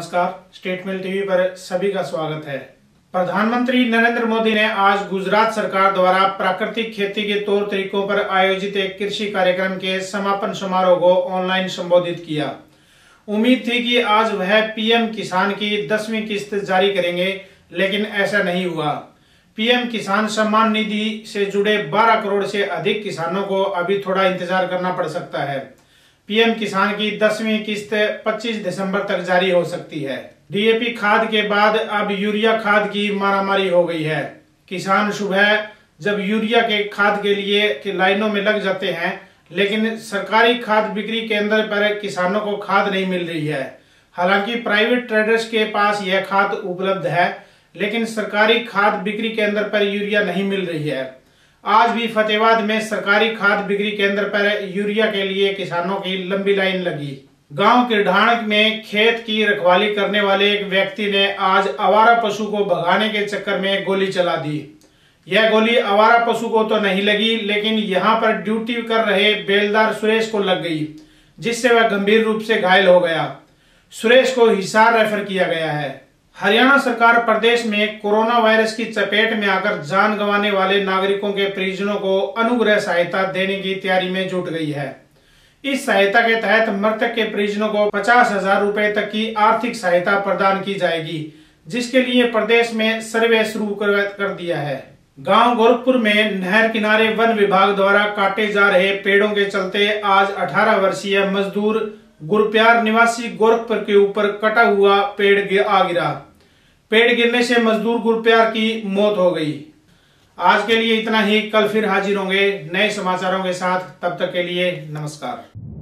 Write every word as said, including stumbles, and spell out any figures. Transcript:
नमस्कार, स्टेटमेल टीवी पर सभी का स्वागत है। प्रधानमंत्री नरेंद्र मोदी ने आज गुजरात सरकार द्वारा प्राकृतिक खेती के तौर तरीकों पर आयोजित एक कृषि कार्यक्रम के समापन समारोह को ऑनलाइन संबोधित किया। उम्मीद थी कि आज वह पीएम किसान की दसवीं किस्त जारी करेंगे, लेकिन ऐसा नहीं हुआ। पीएम किसान सम्मान निधि से जुड़े बारह करोड़ से अधिक किसानों को अभी थोड़ा इंतजार करना पड़ सकता है। पीएम किसान की दसवीं किस्त पच्चीस दिसंबर तक जारी हो सकती है। डीएपी खाद के बाद अब यूरिया खाद की मारामारी हो गई है। किसान सुबह जब यूरिया के खाद के लिए के लाइनों में लग जाते हैं, लेकिन सरकारी खाद बिक्री केंद्र पर किसानों को खाद नहीं मिल रही है। हालांकि प्राइवेट ट्रेडर्स के पास यह खाद उपलब्ध है, लेकिन सरकारी खाद बिक्री केंद्र पर यूरिया नहीं मिल रही है। आज भी फतेहाबाद में सरकारी खाद बिक्री केंद्र पर यूरिया के लिए किसानों की लंबी लाइन लगी। गांव के ढाण में खेत की रखवाली करने वाले एक व्यक्ति ने आज आवारा पशु को भगाने के चक्कर में गोली चला दी। यह गोली आवारा पशु को तो नहीं लगी, लेकिन यहां पर ड्यूटी कर रहे बेलदार सुरेश को लग गई, जिससे वह गंभीर रूप से घायल हो गया। सुरेश को हिसार रेफर किया गया है। हरियाणा सरकार प्रदेश में कोरोना वायरस की चपेट में आकर जान गंवाने वाले नागरिकों के परिजनों को अनुग्रह सहायता देने की तैयारी में जुट गई है। इस सहायता के तहत मृतक के परिजनों को पचास हजार रुपए तक की आर्थिक सहायता प्रदान की जाएगी, जिसके लिए प्रदेश में सर्वे शुरू कर दिया है। गांव गोरखपुर में नहर किनारे वन विभाग द्वारा काटे जा रहे पेड़ों के चलते आज अठारह वर्षीय मजदूर गुरप्यार निवासी गोरखपुर के ऊपर कटा हुआ पेड़ आ गिरा। पेड़ गिरने से मजदूर गुरप्यार की मौत हो गई। आज के लिए इतना ही। कल फिर हाजिर होंगे नए समाचारों के साथ। तब तक के लिए नमस्कार।